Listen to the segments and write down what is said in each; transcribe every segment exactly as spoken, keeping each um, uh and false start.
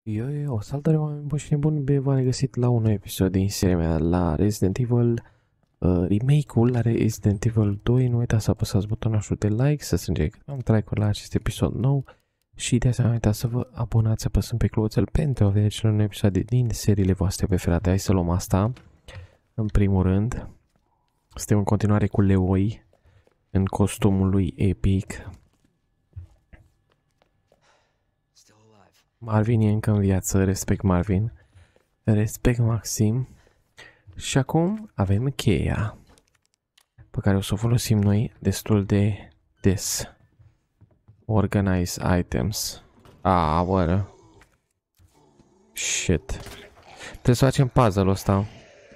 Eu, eu, salutare oameni buni și nebuni, bine v-am regăsit la un nou episod din seria mea la Resident Evil, uh, remake-ul la Resident Evil doi. Nu uitați să apăsați butonul de like, să strângem am like-uri la acest episod nou și de asemenea uitați să vă abonați apăsând pe clopoțel pentru a vedea cele noi episoade din seriile voastre preferate. Hai să luăm asta, în primul rând. Suntem în continuare cu Leoi, în costumul lui epic. Marvin e încă în viață, respect Marvin, respect Maxim. Și acum avem cheia, pe care o să o folosim noi destul de des. Organize items. Ah, bă. Shit. Trebuie să facem puzzle-ul ăsta.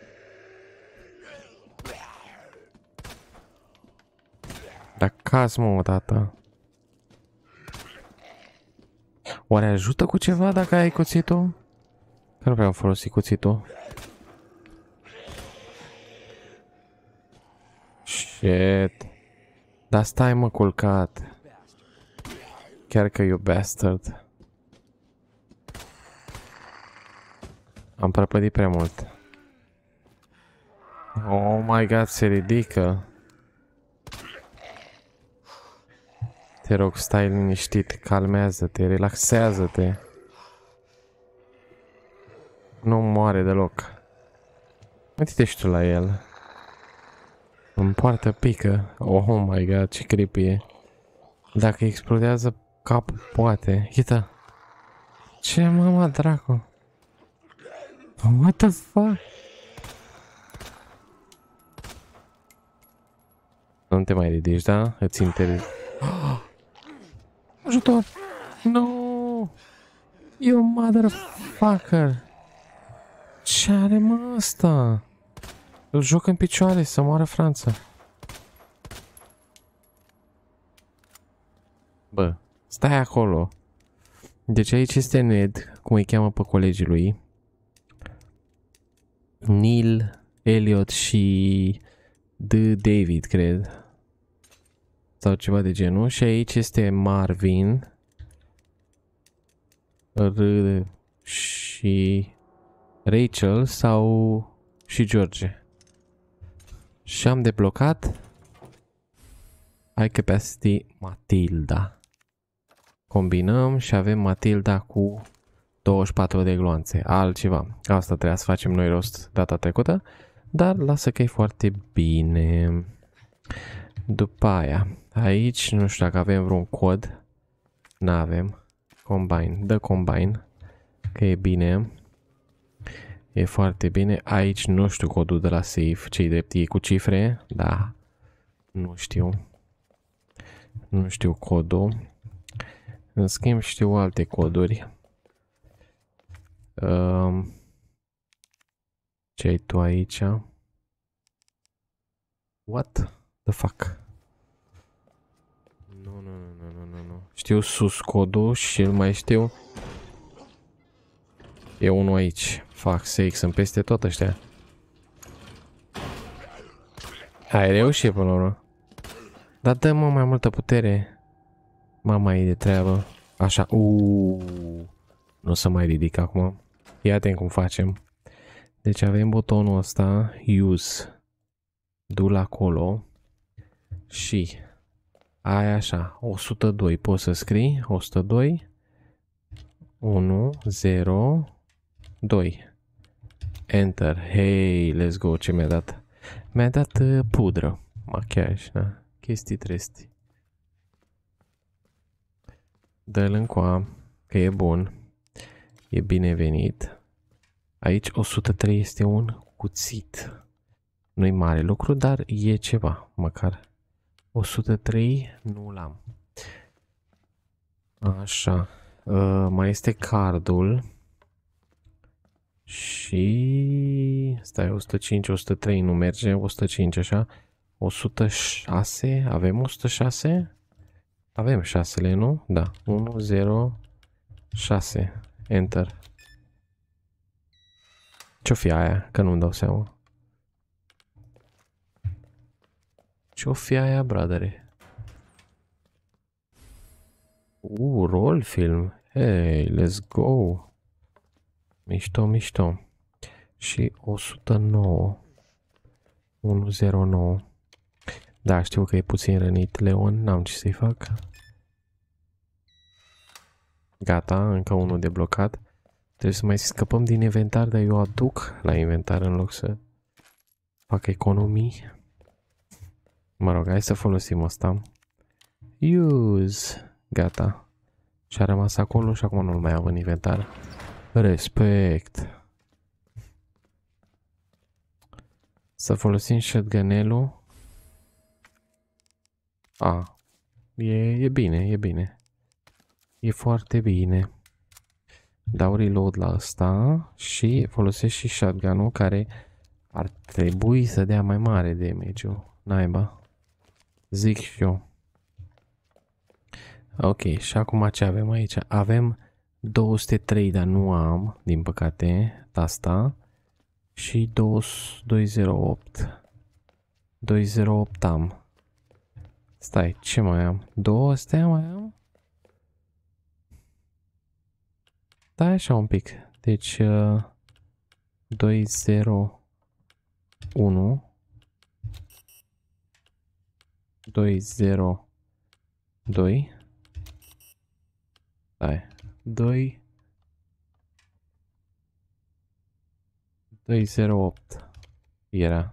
Dar caz, mă, odată. Oare ajută cu ceva dacă ai cuțitul? Că nu vreau folosi cuțitul. Shit. Dar stai, mă, culcat. Chiar că you bastard. Am prăpădit prea mult. Oh my god, se ridică. Te rog, stai liniștit, calmează-te, relaxează-te. Nu moare deloc. Uite-te și tu la el. În poartă pică. Oh my god, ce creepy e. Dacă explodează capul, poate. Uite. Ce mama dracu? What the fuck? Nu te mai ridici, da? Îți interzic. Ajutor! No! You motherfucker! Ce are, mă, ăsta? Îl joc în picioare să moară Franța. Bă, stai acolo. Deci aici este Ned, cum îi cheamă pe colegii lui. Neil, Elliot și D. David, cred. Sau ceva de genul. Și aici este Marvin. R și Rachel sau și George. Și am deblocat High Capacity Matilda. Combinăm și avem Matilda cu douăzeci și patru de gloanțe. Altceva. Asta trebuia să facem noi rost data trecută. Dar lasă că e foarte bine. După aia, aici nu știu dacă avem vreun cod. N-avem. Combine. Dă combine. Că e bine. E foarte bine. Aici nu știu codul de la safe. Ce-i drept? E cu cifre? Da. Nu știu. Nu știu codul. În schimb știu alte coduri. Um, ce ai tu aici? What the fuck? Nu, nu, nu, nu, nu, nu. Știu sus codul și îl mai știu. E unul aici. Fuck sake, sunt peste tot ăștia. Ai reușit până la urmă. Dar dă-mă mai multă putere. Mama e de treabă. Așa. Uuuu. Nu o să mai ridic acum. Ia atent cum facem. Deci avem butonul ăsta. Use. Du-l acolo. Și ai așa. o sută doi. Poți să scrii. o sută doi. unu, zero, doi. Enter. Hey, let's go. Ce mi-a dat? Mi-a dat uh, pudră. Machiaj, da? Chestii tresti. Dă-l încoa, că e bun. E binevenit. Aici o sută trei este un cuțit. Nu-i mare lucru, dar e ceva, măcar. o sută trei nu l-am. Așa. Uh, mai este cardul. Și... Stai, o sută cinci, o sută trei nu merge, o sută cinci așa. o sută șase, avem o sută șase? Avem șasele, nu? Da. unu, zero, șase. Enter. Ce-o fi aia? Că nu-mi dau seama. Ce-o fi aia, bradere? Uh, rol film. Hey, let's go. Mișto, mișto. Și o sută nouă. unu zero nouă. Da, știu că e puțin rănit Leon, n-am ce să-i fac. Gata, încă unul deblocat. Trebuie să mai scăpăm din inventar, dar eu aduc la inventar în loc să fac economii. Mă rog, hai să folosim asta. Use. Gata. Și-a rămas acolo și acum nu-l mai am în inventar. Respect. Să folosim shotgun-ul. A. E, e bine, e bine. E foarte bine. Dau reload la asta și folosesc și shotgun-ul care ar trebui să dea mai mare damage-ul. Naiba. Zic și eu. Ok, și acum ce avem aici? Avem două sute trei, dar nu am, din păcate, asta. Și doi zero opt. doi zero opt am. Stai, ce mai am? două astea mai am? Stai așa un pic. Deci, uh, doi zero unu. doi zero doi. Stai. doi. doi zero opt. Era.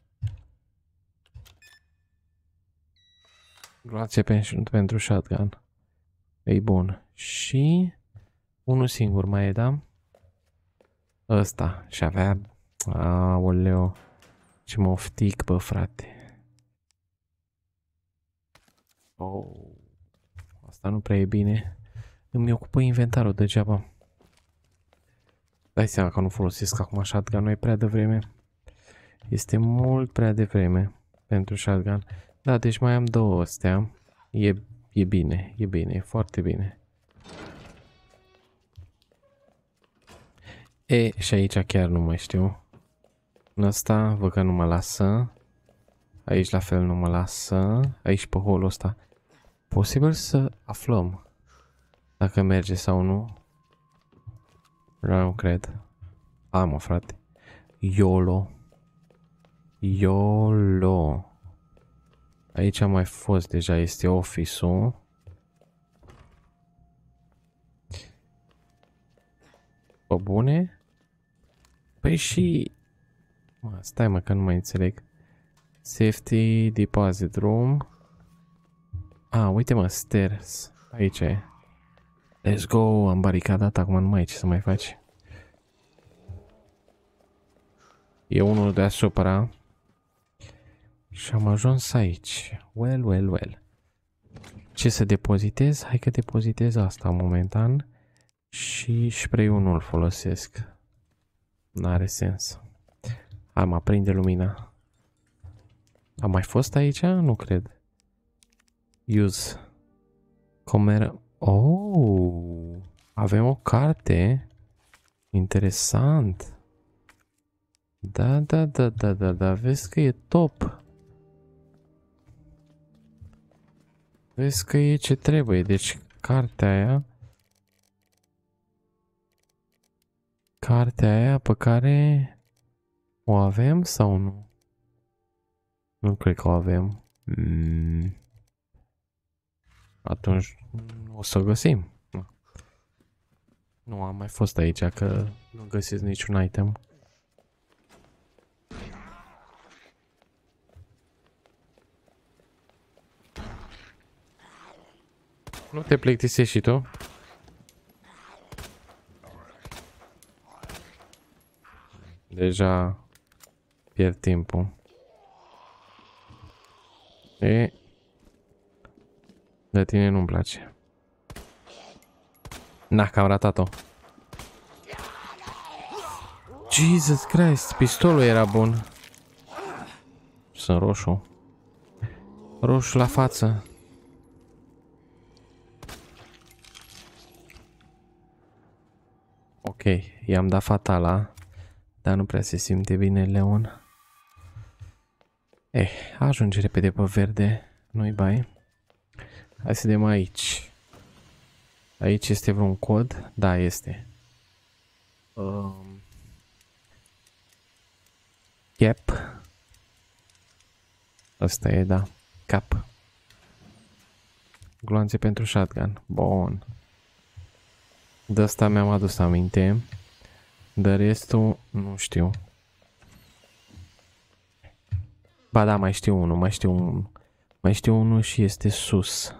Grație pentru, pentru shotgun. E bun. Și unul singur mai e, da? Ăsta. Și avea... Aoleo. Ce mă oftic, bă, frate. Oh. Asta nu prea e bine. Îmi ocupă inventarul degeaba. Dai seama că nu folosesc acum shotgun, nu e prea devreme. Este mult prea devreme pentru shotgun. Da, deci mai am două astea. E, e bine, e bine, e foarte bine. E, și aici chiar nu mai știu. În ăsta, văd că nu mă lasă. Aici la fel nu mă lasă. Aici pe holul ăsta. Posibil să aflăm dacă merge sau nu. Nu cred. A, mă, frate. YOLO. YOLO. Aici am mai fost deja, este office-ul. Pe bune? Păi și... Mă, stai mă, că nu mai înțeleg. Safety, deposit room. A, uite mă, stairs. Aici e. Let's go, am baricadat, acum nu mai e ce să mai faci. E unul deasupra. Și am ajuns aici. Well, well, well. Ce să depozitez? Hai că depozitez asta momentan. Și spray-ul nu-l folosesc. N-are sens. Hai, mă aprinde lumina. Am mai fost aici? Nu cred. Use. Comer... Oh! Avem o carte. Interesant. Da, da, da, da, da, da. Vezi că e top. Vezi că e ce trebuie. Deci, cartea aia... Cartea aia pe care... O avem sau nu? Nu cred că o avem. Mm. Atunci o să o găsim. Nu am mai fost aici, că nu găsesc niciun item. Nu te plictisești și tu? Deja pierd timpul. E... De tine nu-mi place. Na, că am ratat-o. Jesus Christ, pistolul era bun. Sunt roșu. Roșu la față. Ok, i-am dat fatala. Dar nu prea se simte bine Leon. Eh, ajunge repede pe verde. Nu-i bai. Hai să vedem aici. Aici este vreun cod? Da, este. Um, cap. Asta e, da. Cap. Gloanțe pentru shotgun. Bun. De asta mi-am adus aminte. De restul nu știu. Ba da, mai știu unul, mai știu unul. Mai știu unul și este sus.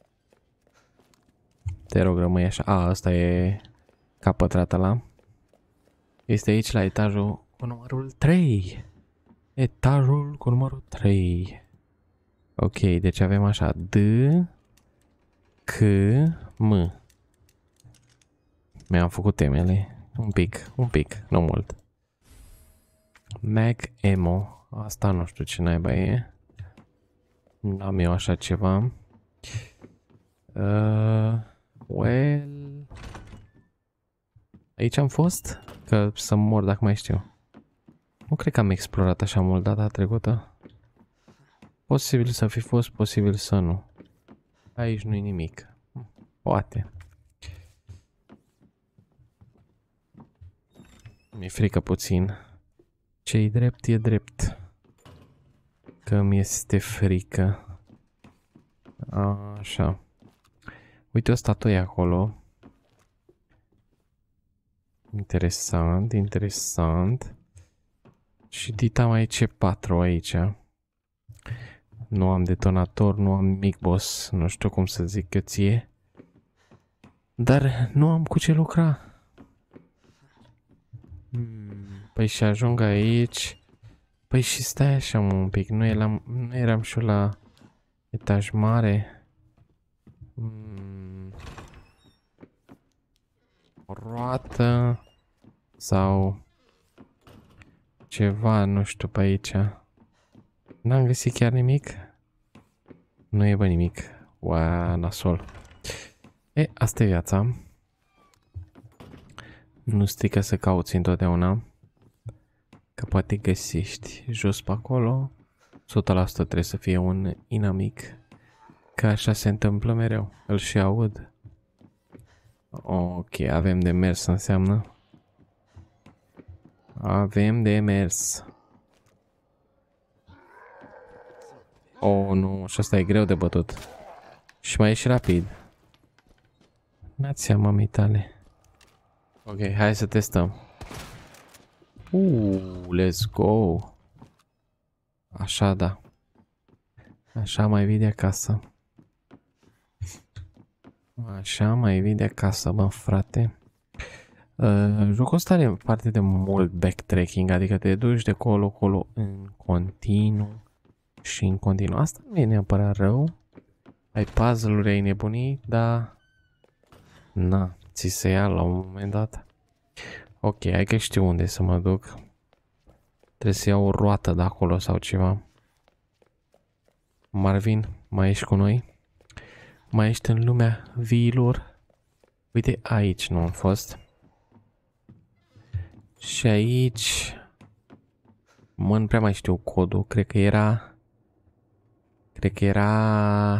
Te rog, rămâi așa. A, ăsta e cap pătrat ăla. Este aici la etajul cu numărul trei. Etajul cu numărul trei. Ok, deci avem așa D, C, M. Mi-am făcut temele. Un pic, un pic, nu mult. Mag Ammo. Asta nu știu ce naiba e. N-am eu așa ceva. Uh, well... Aici am fost? Că să mor dacă mai știu. Nu cred că am explorat așa mult data trecută. Posibil să fi fost, posibil să nu. Aici nu-i nimic. Poate. Mi-e frică puțin. Ce-i drept, e drept. Că mi-este frică. Așa. Uite o statuie acolo. Interesant, interesant. Și dita mai ce patru aici. Nu am detonator, nu am mic boss. Nu știu cum să zic eu ție. Dar nu am cu ce lucra. Hmm, păi și ajung aici. Păi și stai așa un pic. Nu eram, nu eram și la etaj mare. Hmm. O roată. Sau ceva, nu știu, pe aici. N-am găsit chiar nimic. Nu e bă nimic. Ua, nasol. E, asta e viața. Nu strică să cauți întotdeauna. Că poate găsești jos pe acolo. o sută la sută trebuie să fie un inamic. Că așa se întâmplă mereu. Îl și aud. Ok, avem de mers înseamnă. Avem de mers. Oh, nu, și asta e greu de bătut. Și mai e și rapid. N-ați seama, mitale. Ok, hai să testăm. Uuu, let's go. Așa, da. Așa mai vii de acasă. Așa mai vii de acasă, bă, frate. Uh, jocul ăsta are parte de mult backtracking, adică te duci de colo-colo în continuu și în continuu. Asta nu e neapărat rău. Ai puzzle-uri, ai nebunii, dar... Na, ți se ia la un moment dat. Ok, hai că știu unde să mă duc. Trebuie să iau o roată de acolo sau ceva. Marvin, mai ești cu noi? Mai ești în lumea viilor? Uite, aici nu am fost. Și aici... Mă, nu prea mai știu codul. Cred că era... Cred că era...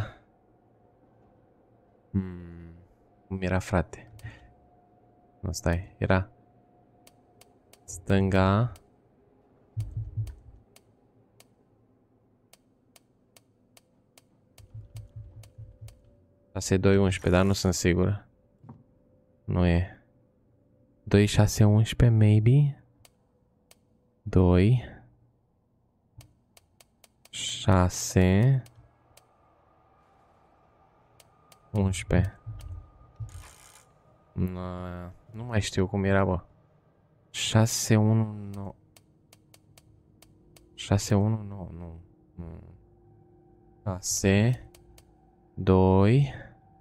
Hmm... Cum era, frate? Nu, stai. Era... Stânga... șase doi unsprezece, dar nu sunt sigur. Nu e. doi șase unsprezece, maybe? doi șase unsprezece. Nu, nu mai știu cum era, bă. șase unu nouă. șase unu nouă, nu. nu. șase doi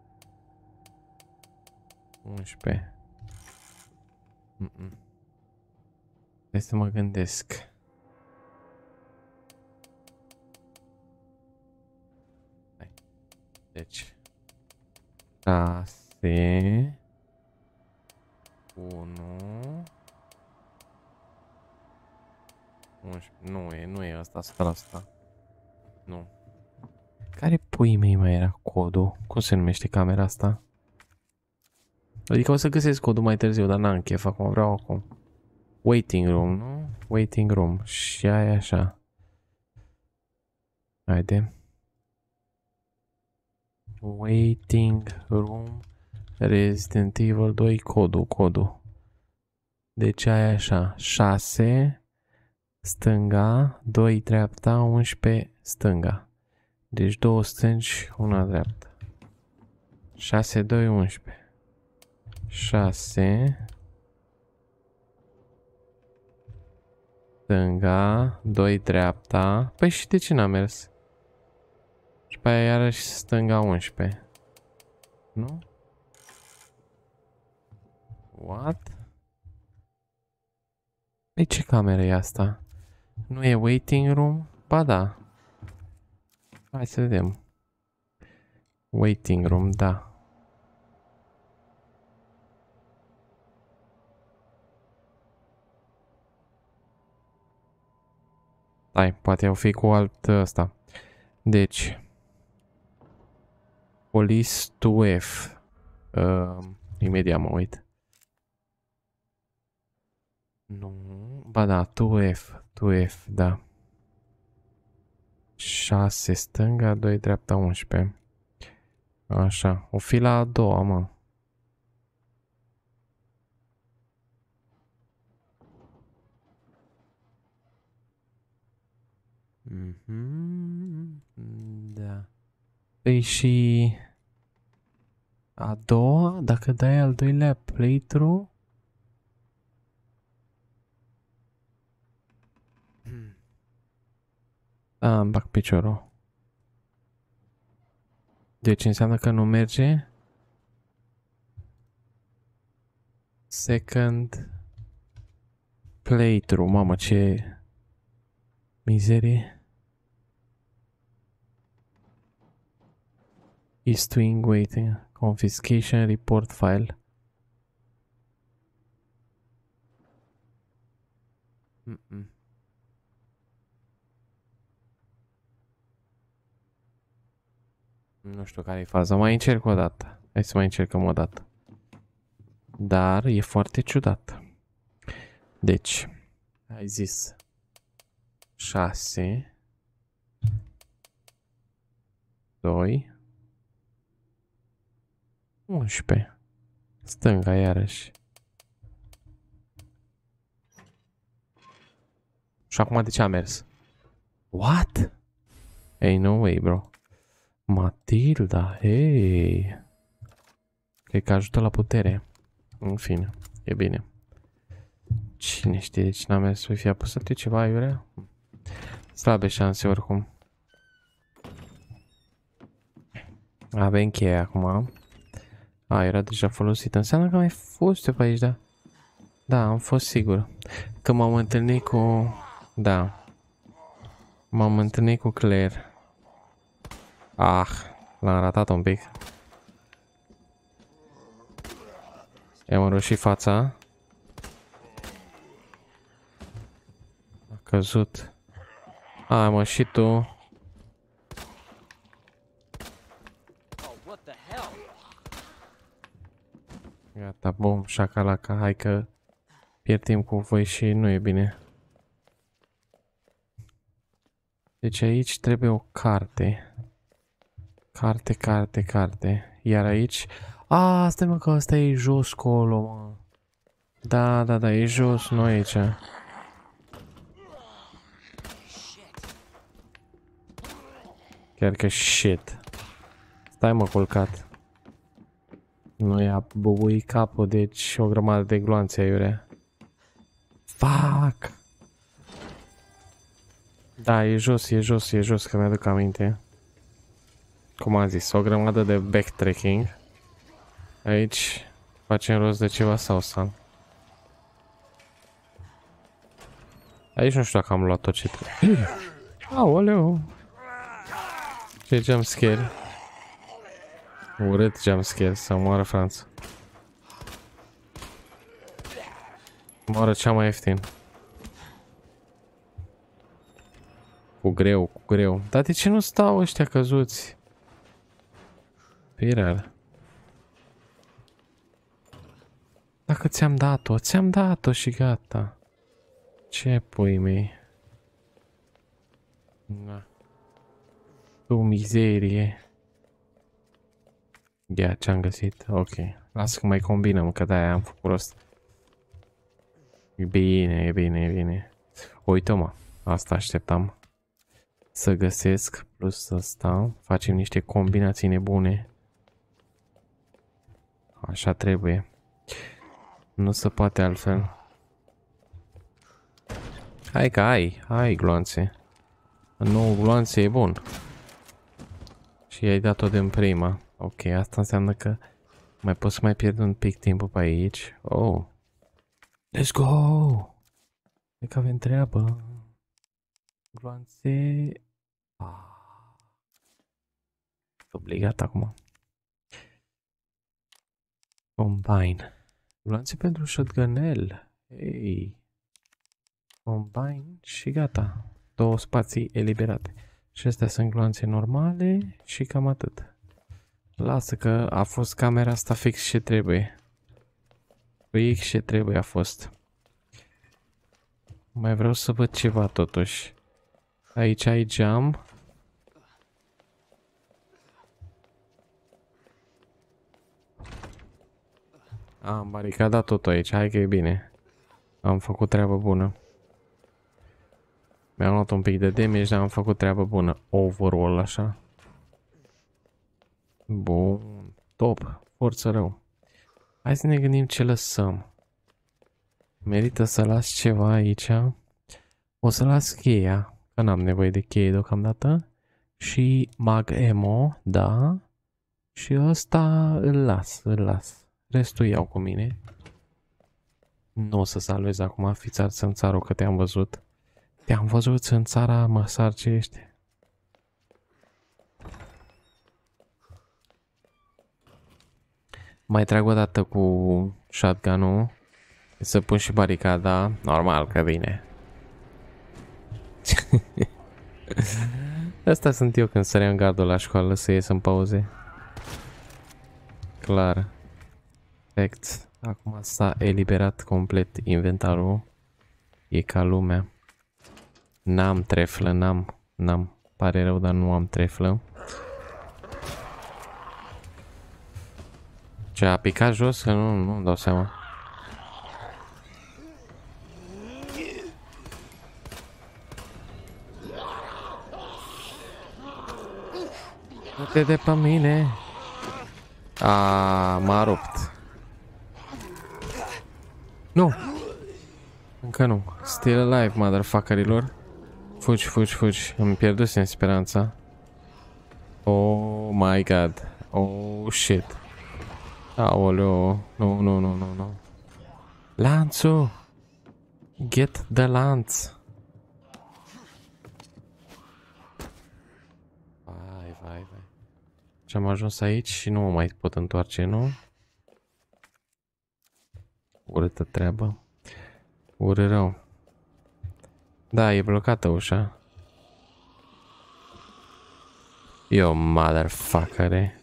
unsprezece. Mm -mm. Hai să mă gândesc. Hai. Deci șase unu unsprezece. Nu e, nu e asta, o sută la sută. Nu. Care pui mei mai era codul? Cum se numește camera asta? Adică o să găsesc codul mai târziu, dar n-am chef acum, vreau acum. Waiting room, nu? Waiting room. Și aia așa. Haide. Waiting room. Resident Evil doi, codul, codul. Deci aia așa. șase stânga, doi dreapta, unsprezece stânga. Deci două stângi, una dreapta. șase, doi, unsprezece. șase stânga, doi dreapta. Păi și de ce n-a mers? Și pe aia iarăși stânga unsprezece. Nu? What? Păi ce cameră e asta? Nu e waiting room? Ba da. Hai să vedem. Waiting room, da. Hai, poate au fi cu alt ăsta. Deci. Police doi F. Uh, imediat mă uit. Nu. Ba da, doi F. doi F, da. șase stânga, doi dreapta, unsprezece. Așa. O fi la a doua, mă. Mm-hmm. Da. Păi și a doua, dacă dai al doilea playthrough, da, îmi bag piciorul. Deci înseamnă că nu merge. Second playthrough, mamă, ce mizerie. Is doing waiting. Confiscation report file. Mm -mm. Nu știu care e faza. Mai încerc o dată. Hai să mai încercăm o dată. Dar e foarte ciudat. Deci, ai zis șase doi unsprezece. Stânga iarăși. Și acum de ce a mers? What? Hey, no way, bro. Matilda, hei. Cred că ajută la putere. În fine, e bine. Cine știe de cine a mers? Să fi apăsat eu ceva, iurea? Slabe șanse oricum. Avem cheia acum. A, era deja folosită. Înseamnă că mai fost eu pe aici, da? Da, am fost sigur. Că m-am întâlnit cu... Da. M-am întâlnit cu Claire. Ah, l-am ratat un pic. I-am înroșit fața. A căzut. A, mă, și tu. Gata, bum, șacalaca, hai că pierdem cu voi și nu e bine. Deci aici trebuie o carte. Carte, carte, carte. Iar aici... A, stai mă că ăsta e jos colo, mă. Da, da, da, e jos, nu aici. Chiar că shit. Stai mă, culcat. Nu i-a bubuit capul, deci o grămadă de gloanțe aiurea. Fuck! Da, e jos, e jos, e jos, că mi-aduc aminte. Cum am zis, o grămadă de backtracking. Aici facem rost de ceva sau sau. Aici nu știu dacă am luat tot ce trebuie. Aoleu! Ce jumpscare. Urât jumpscare, să moară Franța. Moară cea mai ieftin. Cu greu, cu greu. Dar de ce nu stau ăștia căzuți? Pirar. Dacă ți-am dat-o, ți-am dat-o și gata. Ce pui mei? Na. Tu mizerie. Ia, ce-am găsit? Ok. Lasă că mai combinăm, că de-aia am făcut rost. E bine, e bine, e bine. Uită-mă, asta așteptam. Să găsesc, plus să stau. Facem niște combinații nebune. Așa trebuie. Nu se poate altfel. Hai că ai, ai gloanțe. Nou gloanțe e bun. Și i-ai dat-o din prima. Ok, asta înseamnă că mai pot să mai pierd un pic timpul pe aici. Oh. Let's go! E că avem treabă. Gloanțe... Ah. Obligat acum. Combine. Gloanțe pentru shotgunel. Hey. Combine și gata. Două spații eliberate. Și astea sunt gloanțe normale și cam atât. Lasă că a fost camera asta fix ce trebuie. Fix ce trebuie a fost. Mai vreau să văd ceva totuși. Aici ai geam. Am baricadat totul aici, hai că e bine. Am făcut treabă bună. Mi-am luat un pic de damage, dar am făcut treabă bună. Overall, așa. Bun. Top. Forță rău. Hai să ne gândim ce lăsăm. Merită să las ceva aici. O să las cheia, că n-am nevoie de cheie deocamdată. Și mag ammo, da. Și ăsta îl las, îl las. Restul iau cu mine. Nu o să salvez acum, fiți ar țânțarul că te-am văzut. Te-am văzut țânțara, măsar ce ești. Mai trag o dată cu shotgun-ul. Să pun și baricada. Normal că vine. Asta sunt eu când săream gardul la școală să ies în pauze. Clar. Perfect. Acum s-a eliberat complet inventarul. E ca lumea. N-am treflă, n-am. N-am. Pare rău, dar nu am treflă. Ce, a picat jos? Că nu, nu-mi dau seama. Du-te de pe mine. A, m-a rupt. Nu. Încă nu. Still alive, motherfuckerilor. Fugi, fugi, fugi. Îmi pierdusem speranța. Oh my god. Oh shit. Aoleo. Nu, nu, nu, nu, nu. Lanțul. Get the lanț. Vai, vai, vai. Și am ajuns aici și nu mă mai pot întoarce, nu? Urâtă treabă. Ură rău. Da, e blocată ușa. Eu, motherfucker.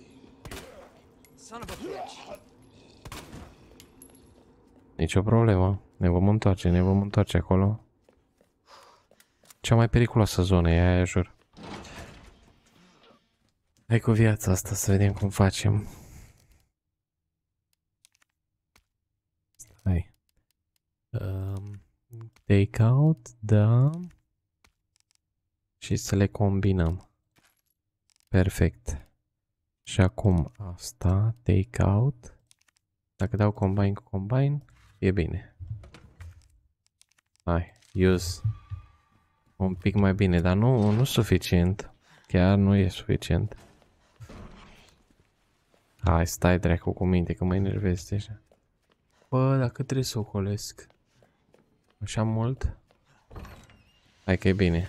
Nicio problemă. Ne vom întoarce, ne vom întoarce acolo. Cea mai periculoasă zonă e aia, jur. Hai cu viața asta să vedem cum facem. Hai. Um, take out, da. Și să le combinăm. Perfect. Și acum asta, take out. Dacă dau combine cu combine, e bine. Hai, use. Un pic mai bine, dar nu, nu suficient. Chiar nu e suficient. Hai, stai dracu cu minte că mă enervezi deja. Bă, dacă trebuie să o colesc. Așa mult? Hai că e bine.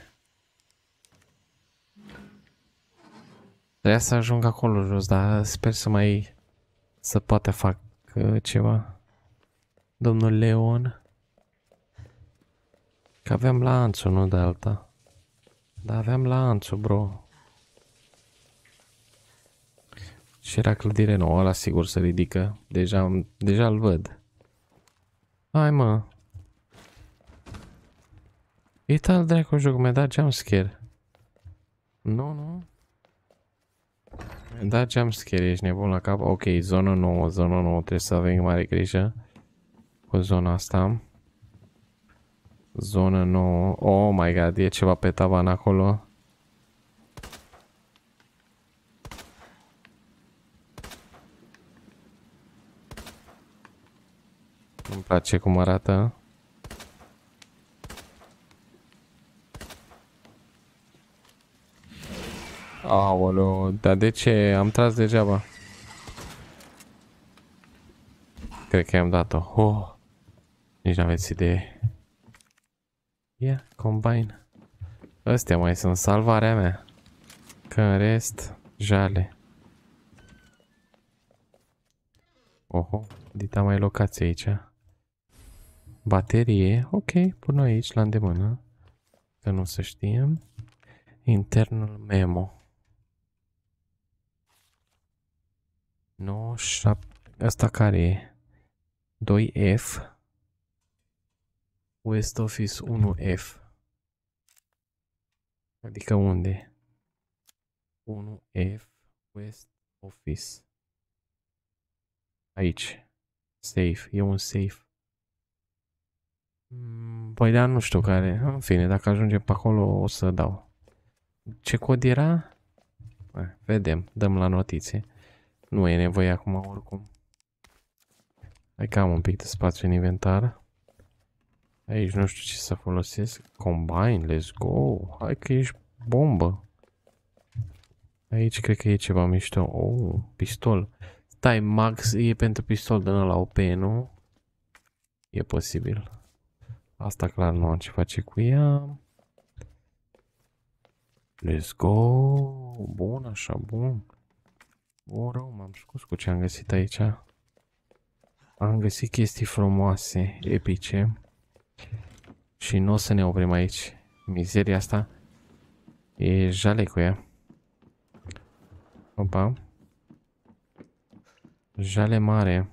Trebuia să ajung acolo jos, dar sper să mai... să poate fac uh, ceva. Domnul Leon. Că aveam lanțul, nu de alta. Dar aveam lanțul, bro. Și era clădire nouă, ăla sigur se ridică. Deja, deja îl văd. Hai, mă. Uite al dracu joc, mi-a dat jumpscare. Nu, nu. Mi-a dat jumpscare, ești nebun la cap. Ok, zonă nouă, zonă nouă, trebuie să avem mare grijă cu zona asta. Zonă nouă. Oh my god, e ceva pe tavan acolo. Îmi place cum arată. Aoleu, dar de ce? Am tras degeaba. Cred că i-am dat-o. Oh, nici n-aveți idee. Ia, combine. Astea mai sunt salvarea mea. Că în rest, jale. Oho, dita mai locație aici. Baterie, ok, pun aici la îndemână. Că nu să știm. Internal memo. nouă șapte. Asta care e? doi F. West Office unu F. Adică unde? unu F. West Office. Aici. Safe. E un safe. Păi da, nu știu care. În fine, dacă ajungem pe acolo o să dau. Ce cod era? Vedem. Dăm la notițe. Nu e nevoie acum oricum. Hai că am un pic de spațiu în inventar. Aici nu știu ce să folosesc. Combine, let's go. Hai că ești bombă. Aici cred că e ceva mișto. Oh, pistol. Stai, Max e pentru pistol de la O P, nu? E posibil. Asta clar nu am ce face cu ea. Let's go. Bun, așa, bun. Bun, rău, m-am scos cu ce am găsit aici. Am găsit chestii frumoase, epice. Și nu o să ne oprim aici. Mizeria asta e jale cu ea. Opa. Jale mare.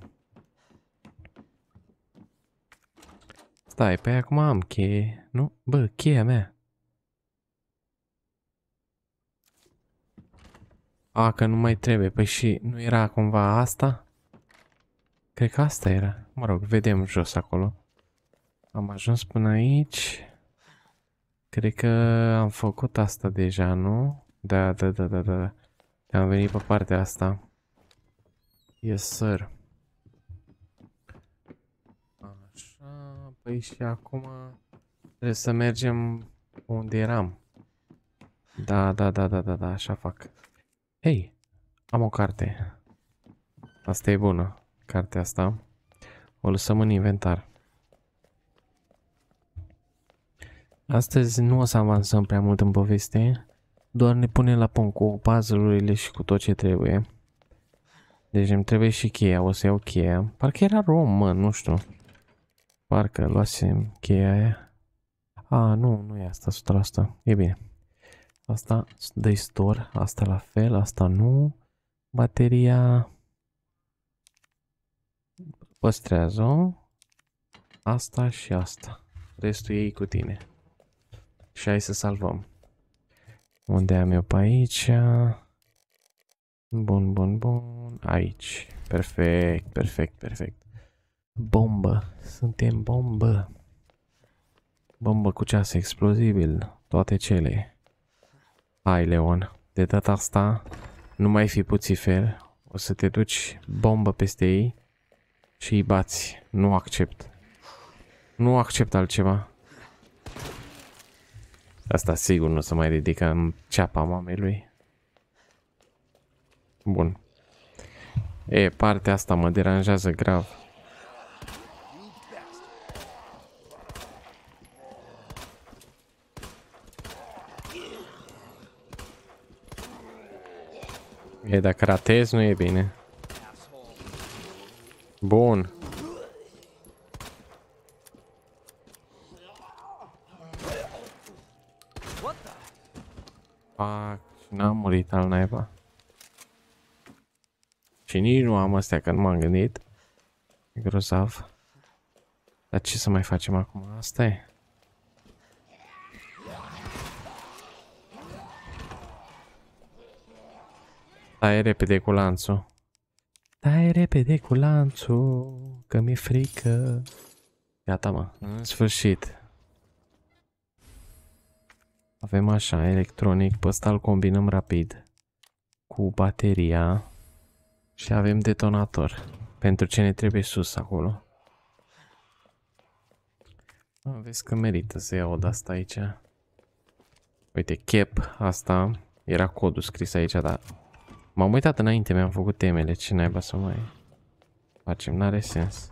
Stai, pe acum am cheie. Nu? Bă, cheia mea. A, că nu mai trebuie. Păi și nu era cumva asta? Cred că asta era. Mă rog, vedem jos acolo. Am ajuns până aici. Cred că am făcut asta deja, nu? Da, da, da, da, da. Am venit pe partea asta. Yes, sir. Așa, păi și acum trebuie să mergem unde eram. Da, da, da, da, da, da, așa fac. Hei, am o carte. Asta e bună, cartea asta. O lăsăm în inventar. Astăzi nu o să avansăm prea mult în poveste. Doar ne punem la punct cu puzzle-urile și cu tot ce trebuie. Deci îmi trebuie și cheia, o să iau cheia. Parcă era rom, mă, nu știu. Parcă luasem cheia aia. A, nu, nu e asta, o sută la sută. E bine. Asta dă store, asta la fel, asta nu. Bateria păstrează-o. Asta și asta. Restul ei cu tine. Și hai să salvăm. Unde am eu pe aici? Bun, bun, bun. Aici. Perfect, perfect, perfect. Bombă. Suntem bombă. Bombă cu ceas explozibil. Toate cele. Hai, Leon. De data asta nu mai fi puțifer. O să te duci bombă peste ei și îi bați. Nu accept. Nu accept altceva. Asta sigur nu se mai ridică în ceapa mamei lui. Bun. E, partea asta mă deranjează grav. E, dacă ratezi nu e bine. Bun. Fac, n-am murit al naiba. Și nici nu am astea, că nu m-am gândit. E grozav. Dar ce să mai facem acum? Asta e. Taie repede cu lanțul. Taie repede cu lanțul, că mi-e frică. Gata, mă, în sfârșit. Avem așa, electronic, pe ăsta îl combinăm rapid cu bateria și avem detonator. Pentru ce ne trebuie sus acolo. Ah, vezi că merită să iau de asta aici. Uite, cap, asta era codul scris aici, dar m-am uitat înainte, mi-am făcut temele, ce naiba să mai facem, n-are sens.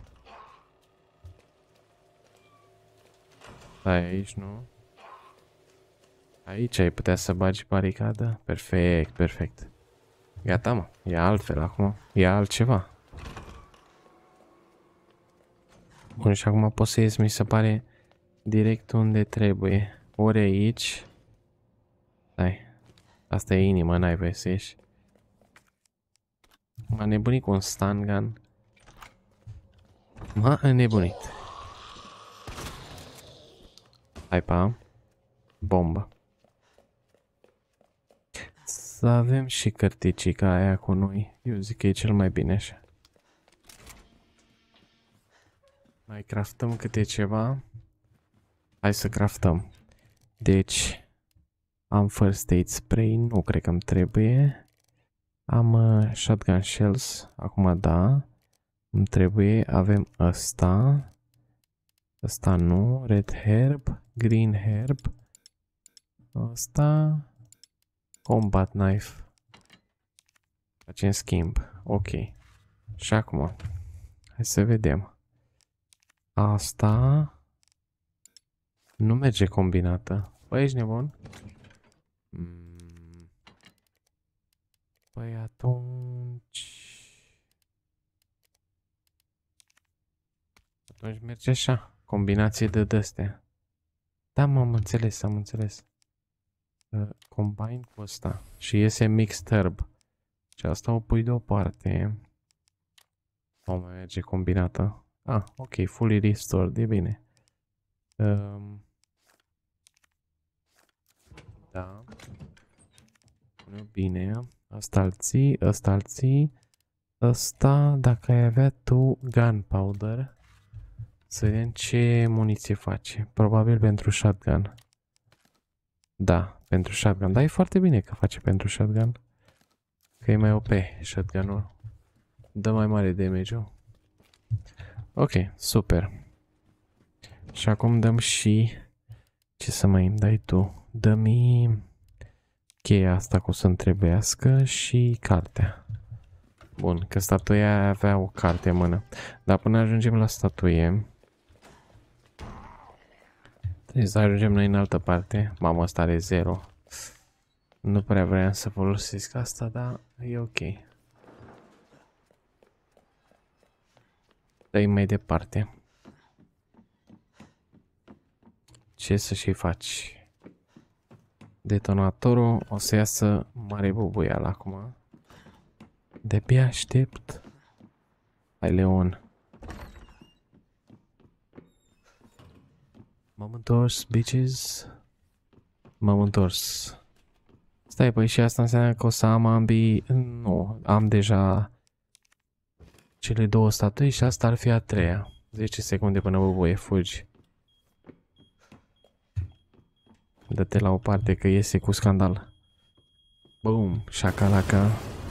Stai aici, nu? Aici ai putea să bagi baricada? Perfect, perfect. Gata, mă, e altfel acum, e altceva. Bun, și acum pot să ies, mi se pare, direct unde trebuie. Ori aici. Stai, asta e inima, n-ai voie să ieși. M-a nebunit cu un stun gun. M-a înnebunit. Hai, pa. Bombă. Să avem și cărticica aia cu noi. Eu zic că e cel mai bine așa. Mai craftăm câte ceva. Hai să craftăm. Deci, am first aid spray, nu cred că îmi trebuie. Am uh, shotgun shells, acum da. Îmi trebuie, avem ăsta. Ăsta nu, red herb, green herb. Ăsta, combat knife. Facem schimb, ok. Și acum, hai să vedem. Asta nu merge combinată. Păi, ești nebun? Mm. Păi atunci... Atunci merge așa. Combinație de dăstea. Da, mă, am înțeles, am înțeles. Uh, combine cu ăsta. Și iese mixed herb. Și asta o pui deoparte. O mai merge combinată. Ah, ok, fully restored, e bine. Um, da. Bine. Asta alții, ăsta alții. Ăsta, dacă ai avea tu gunpowder. Să vedem ce muniție face. Probabil pentru shotgun. Da, pentru shotgun. Dar e foarte bine că face pentru shotgun. Că e mai O P shotgun-ul. Dă mai mare damage-ul. Ok, super. Și acum dăm și... Ce să mai îmi dai tu? Dă-mi cheia asta că o să-mi trebuiască și cartea. Bun, că statuia avea o carte în mână. Dar până ajungem la statuie... Trebuie să ajungem noi în altă parte. Mamă, ăsta are zero. Nu prea vreau să folosesc asta, dar e ok. Dă-i mai departe. Ce să și faci? Detonatorul o să iasă mare bubuială acum. De-abia aștept. Hai, Leon. M-am întors, bitches. M-am întors. Stai, păi și asta înseamnă că o să am ambii... Nu, am deja cele două statui și asta ar fi a treia. zece secunde până bubuie, fugi. Dă-te la o parte că iese cu scandal. Boom, șacalaca.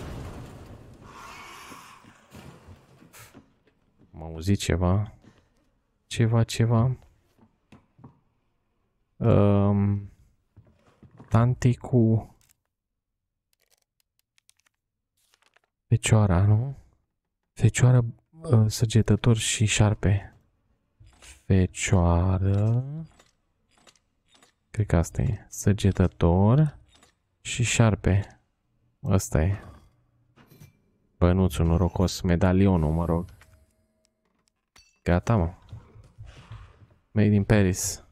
M-a auzit ceva. Ceva, ceva. Um, tanti cu fecioara, nu? Fecioară, uh, săgetător și șarpe. Fecioară. Cred că asta e. Săgetător și șarpe. Asta e. Bănuțul norocos. Medalionul, mă rog. Gata, mă. Made in Paris.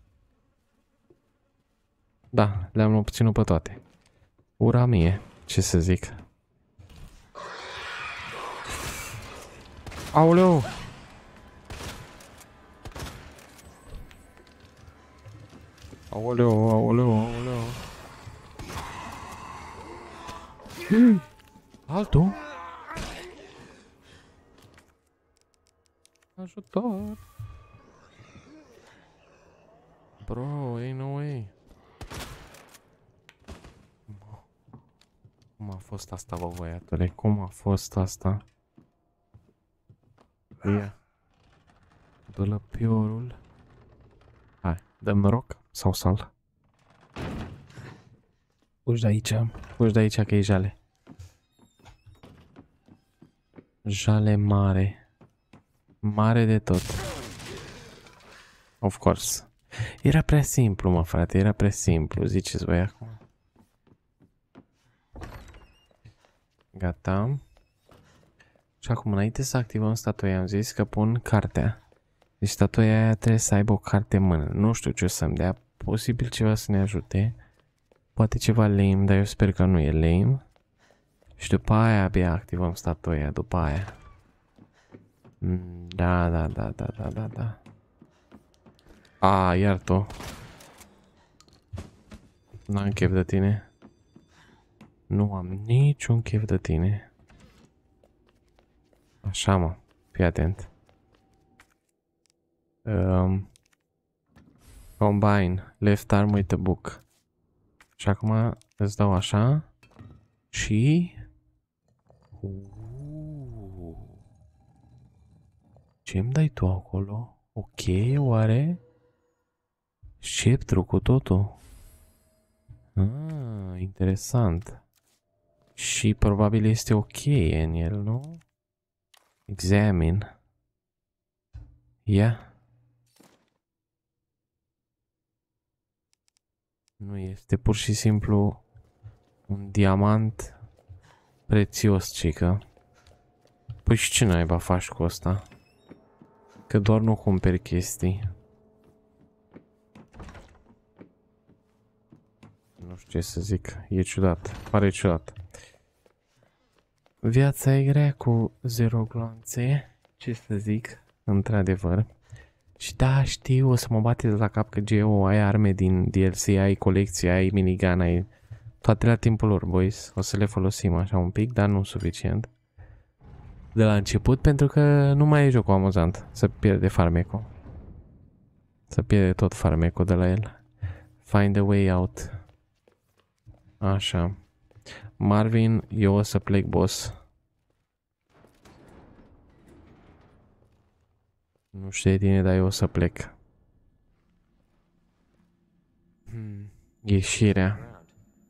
Da, le-am obținut pe toate. Ura mie, ce să zic. Aoleu! Aoleu, aoleu, aoleu. Mm. Altul? Ajutor. Bro, ain't no way. Cum a fost asta, bă, băiatule? Cum a fost asta? Ia. Dă-l piorul. Hai, dăm noroc sau sal? Fugi de aici. Fugi de aici că e jale. Jale mare. Mare de tot. Of course. Era prea simplu, mă, frate. Era prea simplu. Ziceți voi acum. Gata. Și acum, înainte să activăm statuia, am zis că pun cartea. Deci statuia aia trebuie să aibă o carte în mână. Nu știu ce o să-mi dea. Posibil ceva să ne ajute. Poate ceva lame, dar eu sper că nu e lame. Și după aia abia activăm statuia. După aia. Da, da, da, da, da, da, da. A, iar tu. N-am chef de tine. Nu am niciun chef de tine. Așa, mă. Fii atent. Um, combine. Left arm with the book. Și acum îți dau așa. Și... Uh. Ce-mi dai tu acolo? Ok, oare? Sceptru cu totul. Ah, interesant. Și probabil este ok în el, nu? Examine. Ia. Nu este pur și simplu un diamant prețios, cică. Păi și ce naiba faci cu asta? Că doar nu cumperi chestii. Nu știu ce să zic. E ciudat. Pare ciudat. Viața e grea cu zero gloanțe. Ce să zic? Într-adevăr. Și da, știu, o să mă bate de la cap că Geo ai arme din D L C, ai colecție, ai minigun, ai toate la timpul lor, boys. O să le folosim așa un pic, dar nu suficient. De la început, pentru că nu mai e jocul amuzant. Să pierde farmecul. Să pierde tot farmecul de la el. Find a way out. Așa. Marvin, eu o să plec, boss. Nu știu de tine, dar eu o să plec. Hmm. Ieșirea.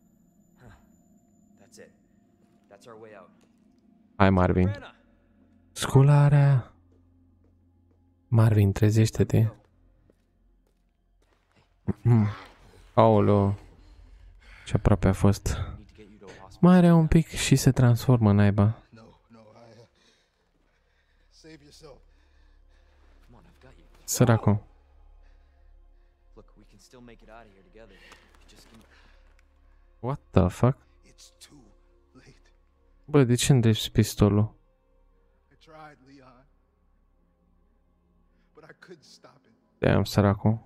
Hai, Marvin. Scularea. Marvin, trezește-te. Hmm. Aoleu. Ce aproape a fost. Mai are un pic și se transformă, naiba. Săracul. What the fuck? Bă, de ce îndrepti pistolul? Damn, săracul.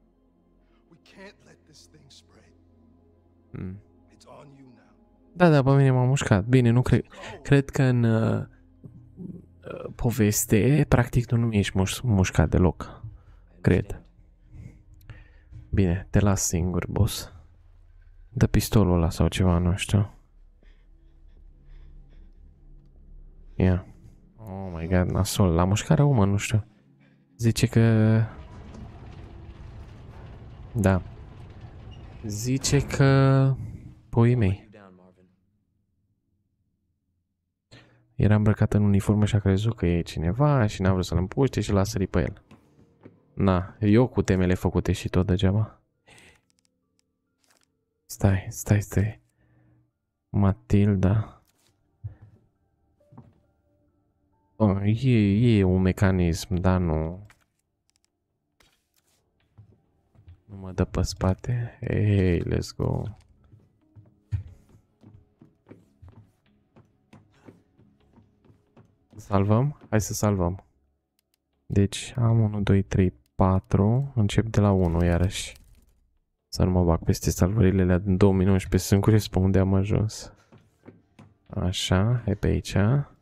Hmm. Da, da, pe mine m-a mușcat. Bine, nu cred. Cred că în uh, uh, poveste, practic, tu nu ești muș mușcat deloc. Cred. Bine, te las singur, boss. Dă pistolul ăla sau ceva, nu știu. Ia. Yeah. Oh my god, nasol. La mușcare umă, nu știu. Zice că... Da. Zice că... Puii mei. Era îmbrăcat în uniformă și a crezut că e cineva și n-a vrut să-l împuște și l-a sărit pe el. Na, eu cu temele făcute și tot degeaba. Stai, stai, stai. Matilda. Oh, e, e un mecanism, dar nu... Nu mă dă pe spate. Hey, let's go. Salvăm? Hai să salvăm. Deci am unu, doi, trei, patru. Încep de la unu iarăși. Să nu mă bag peste salvările alea din două mii nouăsprezece. Sunt curios pe unde am ajuns. Așa, e pe aici.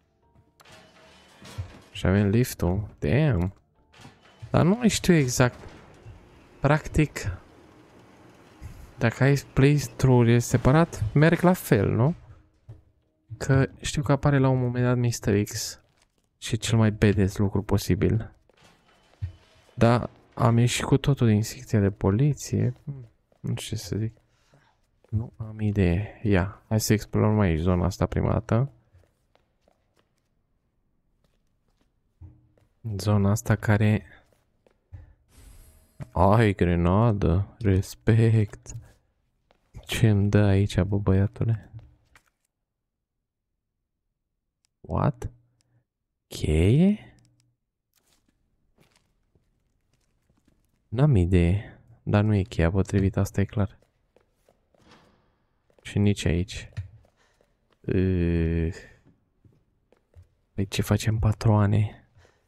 Și avem liftul. Damn. Dar nu mai știu exact. Practic, dacă ai playthrough-uri separat, merg la fel, nu? Că știu că apare la un moment dat mister X și cel mai badass lucru posibil. Dar am ieșit cu totul din secția de poliție. Nu știu ce să zic. Nu am idee. Ia, hai să explorăm aici zona asta prima dată. Zona asta care... Ai, grenadă. Respect. Ce îmi dă aici, bă, băiatule? What? Cheie? N-am idee. Dar nu e cheia potrivit, asta e clar. Și nici aici. Uh. Păi ce facem, patroane?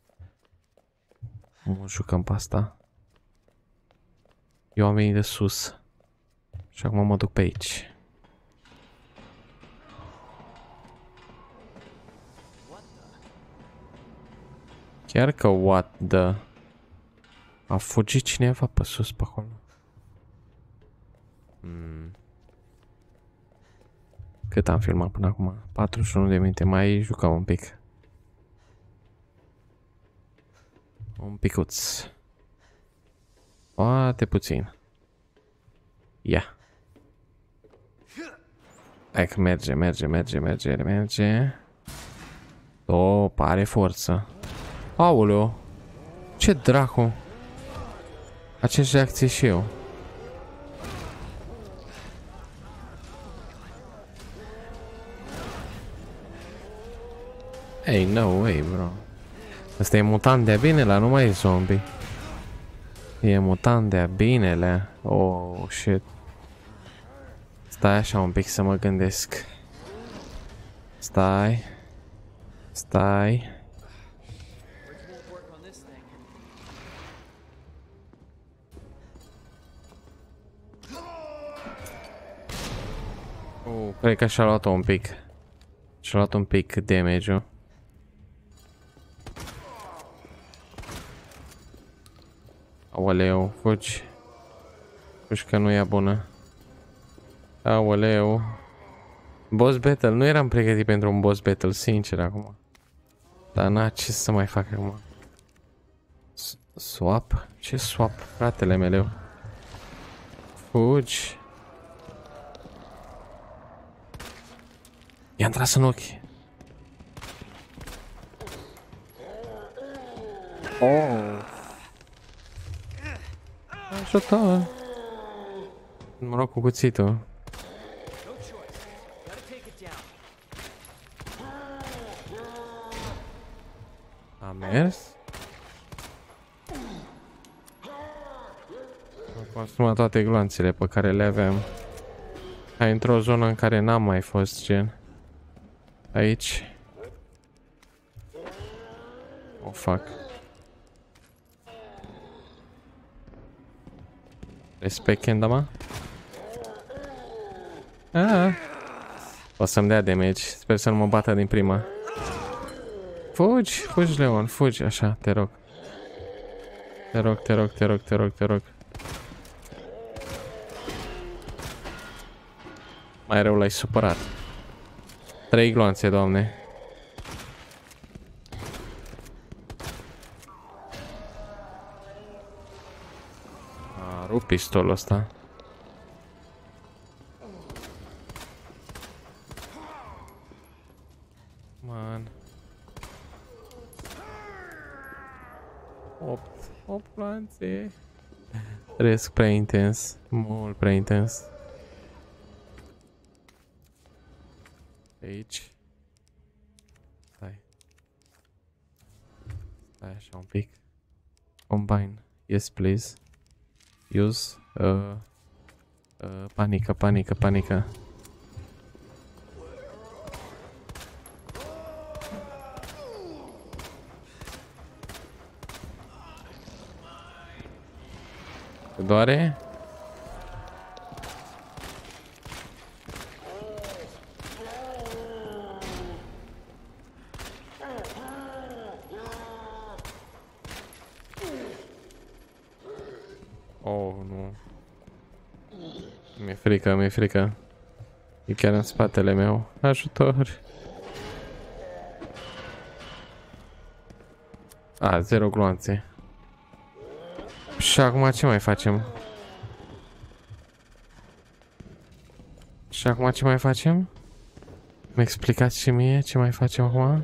Nu jucăm pe asta. Eu am venit de sus. Și acum mă duc pe aici. Chiar că what the... A fugit cineva pe sus pe acolo. Hmm. Cât am filmat până acum? patruzeci și unu de minute. Mai jucăm un pic. Un picuț. Poate puțin. Ia. Hai că merge, merge, merge, merge, merge. O, pare forță. Aoleo. Ce dracu. Aceeași reacție și eu. Hey, no way, bro. Asta e mutant de-a binelea, nu mai e zombie. E mutant de-a binelea. Oh, shit. Stai așa un pic să mă gândesc. Stai. Stai. Oh, cred că și-a luat-o un pic. Și-a luat un pic damage-ul. Aoleu, fugi. Fugi că nu e bună. Aoleu. Boss battle. Nu eram pregătit pentru un boss battle, sincer, acum. Dar na, ce să mai fac acum? Swap? Ce swap, fratele meu? Fugi. I-am tras în ochi. Oh. Ajută. Mă rog cu cuțitul. A mers? Am consumat toate gloanțele pe care le aveam. Hai într-o zonă în care n-am mai fost, gen. Aici. O fac. Respect, Kendama. Ah. O să-mi dea damage. Sper să nu mă bată din prima. Fugi, fugi, Leon, fugi. Așa, te rog. Te rog, te rog, te rog, te rog, te rog. Mai rău l-ai supărat. Trei gloanțe, doamne. A rupt pistolul ăsta. Man. opt, opt gloanțe. Trăiesc prea intens. Mult prea intens. Aici. Stai. Stai așa un pic. Combine. Yes, please. Use. Uh, uh, panică, panică, panică. Te doare? Oh, nu. Mi-e frică, mi-e frică. E chiar în spatele meu. Ajutor! A, zero gloanțe. Și acum ce mai facem? Și acum ce mai facem? Mi explicați și mie ce mai facem acum?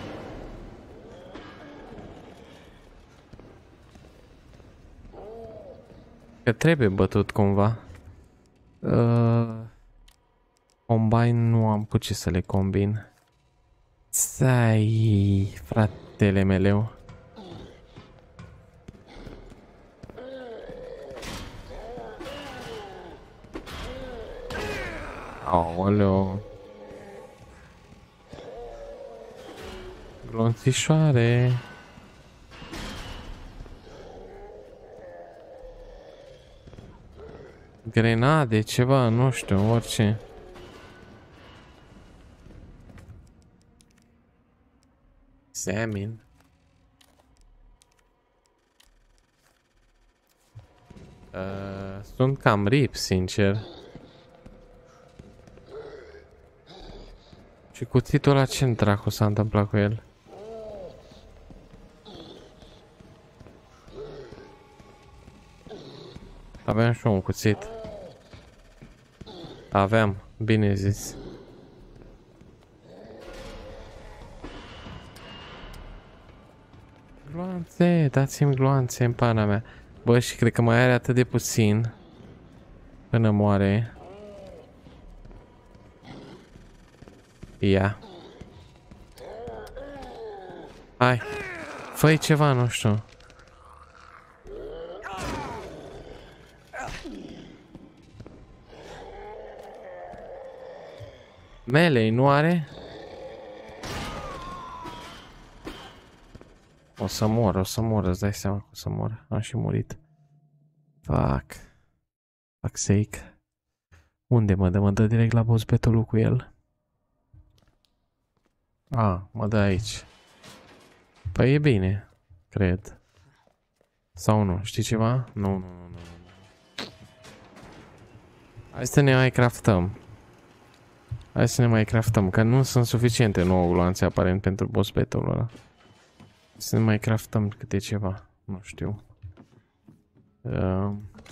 Că trebuie bătut cumva. Uh, combine nu am cu ce să le combin. Stai, fratele meleu. Aoleo. Glonțișoare. Grenade, ceva, nu știu, orice. Examine. Uh, sunt cam rip, sincer. Și cuțitul ăla, ce dracu s-a întâmplat cu el? Aveam și un cuțit. Aveam, bine zis. Gloanțe, dați-mi gloanțe în pana mea. Bă, și cred că mai are atât de puțin până moare. Ia. Hai. Fă-i ceva, nu știu. Melee nu are? O să mor, o să mor, îți dai seama că o să mor. Am și murit. Fuck. Fuck sake. Unde mă dă? Mă dă direct la boss battle-ul cu el. A, mă dă aici. Păi e bine, cred. Sau nu, știi ceva? Nu, nu, nu, nu. Hai să ne mai craftăm. Hai să ne mai craftăm, că nu sunt suficiente nouă gloanțe aparent pentru boss battle-ul ăla. Să ne mai craftăm câte ceva, nu știu. Uh,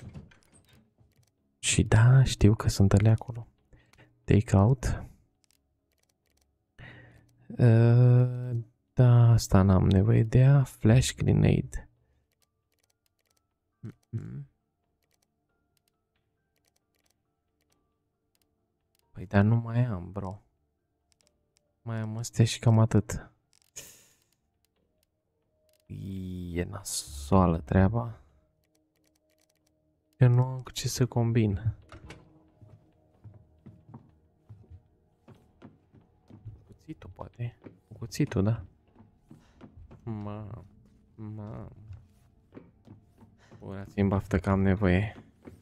și da, știu că sunt alea acolo. Take out. Uh, da, asta n-am nevoie de ea. Flash grenade. Mm-hmm. Păi dar nu mai am, bro. Mai am astea și cam atât. E nasoală treaba. Eu nu am cu ce să combin. Cuțitul poate. Cuțitul, da. Mam. Mam. Urați-mi baftă că am nevoie.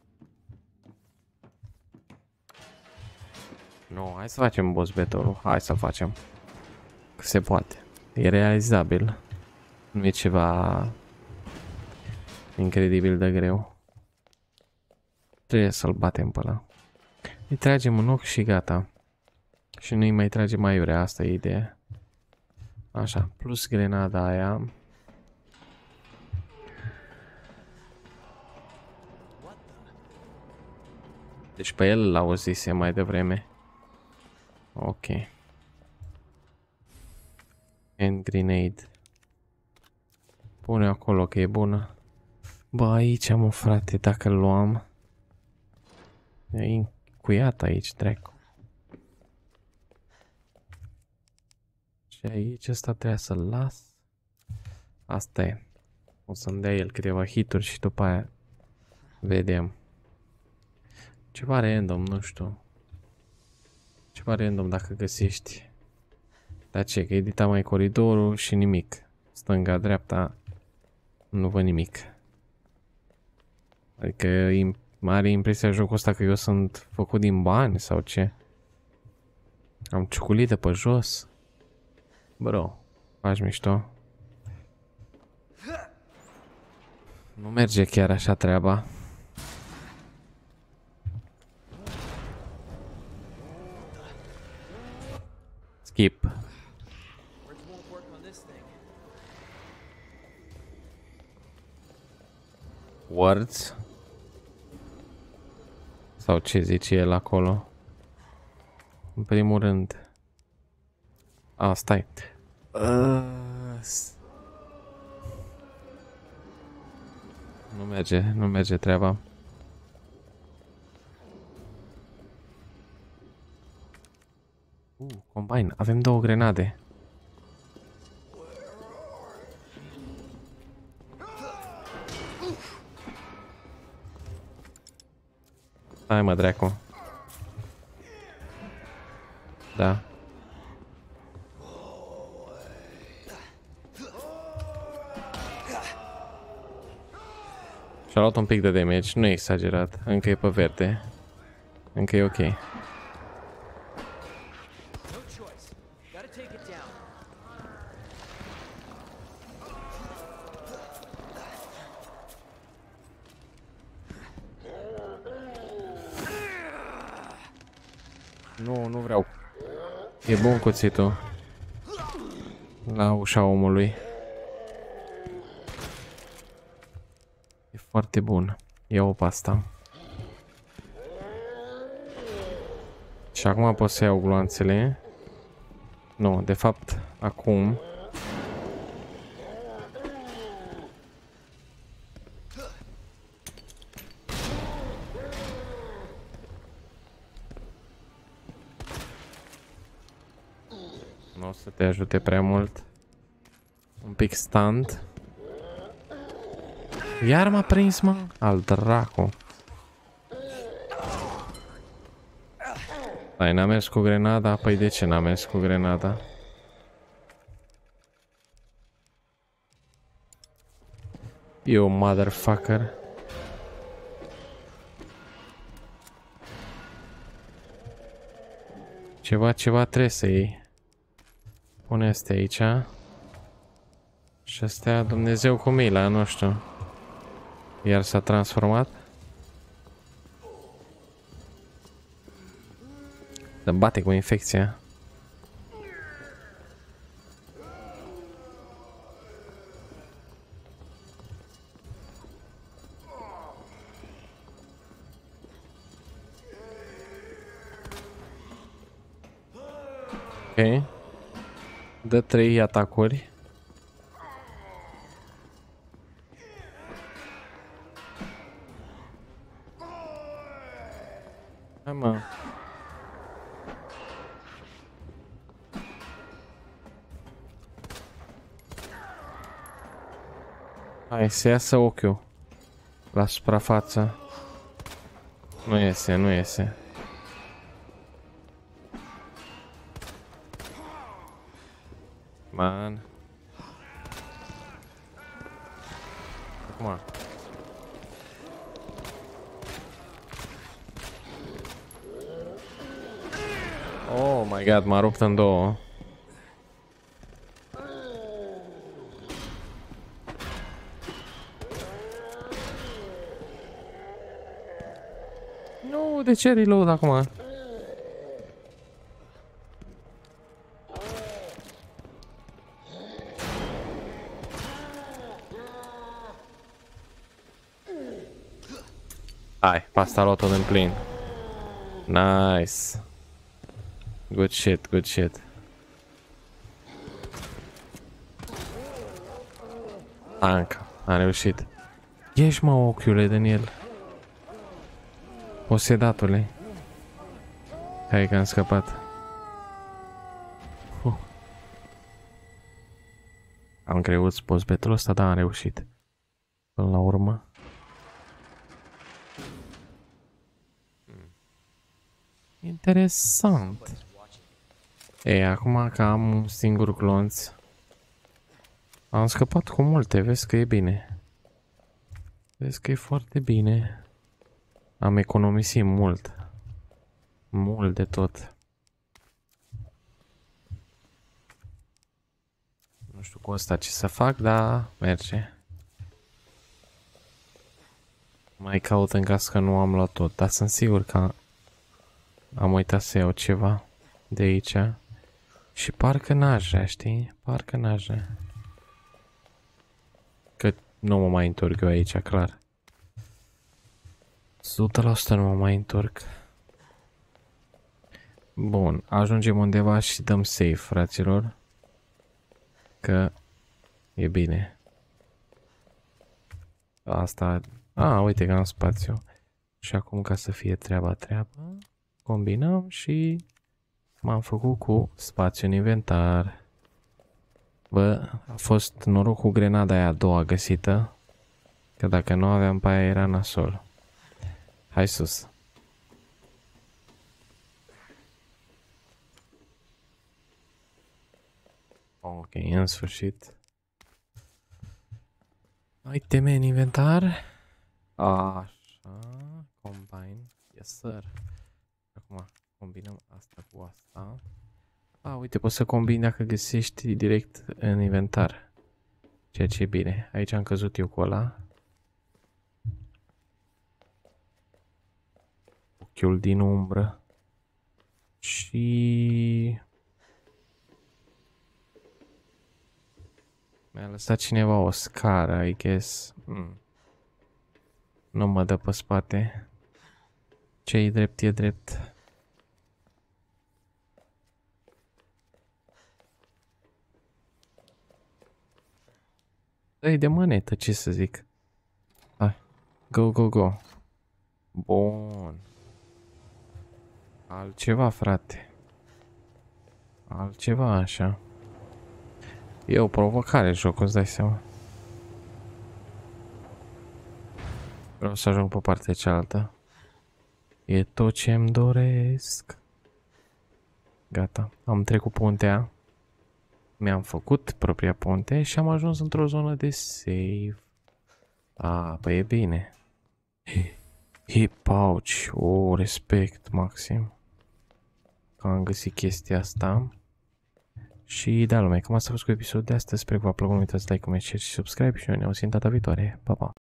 Nu, hai să facem boss battle-ul. Hai să facem. Că se poate. E realizabil. Nu e ceva incredibil de greu. Trebuie să-l batem pe ăla. Îi tragem în ochi și gata. Și nu-i mai tragem aiurea, asta e ideea. Așa, plus grenada aia. Deci pe el l-auzise mai devreme. Ok. Hand grenade. Pune acolo că e bună. Bă, aici am, frate, dacă îl luam. E încuiat aici, dracu. Și aici ăsta trebuie să-l las. Asta e. O să-mi dea el câteva hituri și după aia vedem. Ceva random, nu știu. Ceva random dacă găsești. Dar ce, că edita mai coridorul și nimic. Stânga, dreapta, nu văd nimic. Adică are impresia jocul ăsta că eu sunt făcut din bani sau ce. Am ciuculit de pe jos. Bro, faci mișto. Nu merge chiar așa treaba. Words? Sau ce zice el acolo? În primul rând. A, stai. Uh, nu merge, nu merge treaba. Uh, combine. Avem două grenade. Hai mă, dracu. Da. Și-a luat un pic de damage, nu e exagerat. Încă e pe verde. Încă e ok. Nu, nu vreau. E bun cuțitul. La ușa omului. E foarte bun. Iau pe asta. Și acum pot să iau gloanțele. Nu, de fapt, acum. Nu o să te ajute prea mult. Un pic stand. Iar m-a prins, mă? Al dracu. Dai, n-a mers cu grenada? Păi de ce n-a mers cu grenada? You motherfucker. Ceva, ceva trebuie să iei. Pune astea aici. Și astea, Dumnezeu cu mila, nu știu. Iar s-a transformat. Se bate cu infecția. Ok. Dă trei atacuri. Hai mă. Hai să iasă ochiul la suprafață. Nu iese, nu iese. Man. Acum. Oh my god, m-a rupt în două. Nu, de ce reload acum? Hai, pasta a luat-o din plin. Nice. Good shit, good shit. Tank, a reușit. Ești, mă, ochiule, Daniel. Posedatule. Hai că am scăpat. Uh. Am crezut spus betul ăsta, dar am reușit. Până la urmă. Interesant. Ei, acum că am un singur glonț, am scăpat cu multe, vezi că e bine. Vezi că e foarte bine. Am economisit mult. Mult de tot. Nu știu cu ăsta ce să fac, dar merge. Mai caut în caz că nu am luat tot, dar sunt sigur că am uitat să iau ceva de aici. Și parcă n-aș vrea, știi? Parcă n-aș vrea. Că nu mă mai întorc eu aici, clar. o sută la sută nu mă mai întorc. Bun, ajungem undeva și dăm save, fraților. Că e bine. Asta... A, uite că am spațiu. Și acum, ca să fie treaba treaba, combinăm și m-am făcut cu spațiu în inventar. Bă, a fost noroc cu grenada aia a doua găsită. Că dacă nu aveam pe aia era nasol. Hai sus. Ok, în sfârșit. Iteme în inventar. Așa. Combine. Yes, sir. Acum combinăm asta cu asta. A, uite, poți să combini dacă găsești direct în inventar. Ceea ce e bine. Aici am căzut eu cu ăla. Ochiul din umbră. Și... mi-a lăsat cineva o scară, I guess. Hmm. Nu mă dă pe spate. Ce-i drept, e drept. Dă-i de manetă, ce să zic. Hai, go, go, go. Bun. Altceva, frate. Altceva așa. E o provocare jocul, îți dai seama. Vreau să ajung pe partea cealaltă. E tot ce-mi doresc. Gata, am trecut puntea. Mi-am făcut propria punte și am ajuns într-o zonă de save. A, păi e bine. Hip pouch, o, respect maxim. Că am găsit chestia asta. Și da, lume, cam asta a fost cu episodul de astăzi. Sper că v-a plăcut, nu uitați like, comment, share și subscribe și noi ne auzim data viitoare. Pa, pa!